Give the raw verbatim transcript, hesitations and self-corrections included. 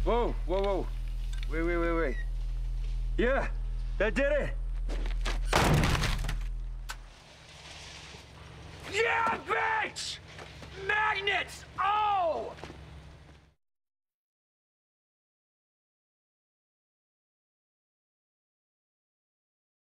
Whoa, whoa, whoa. Wait, wait, wait, wait. Yeah, that did it. Yeah, bitch! Magnets!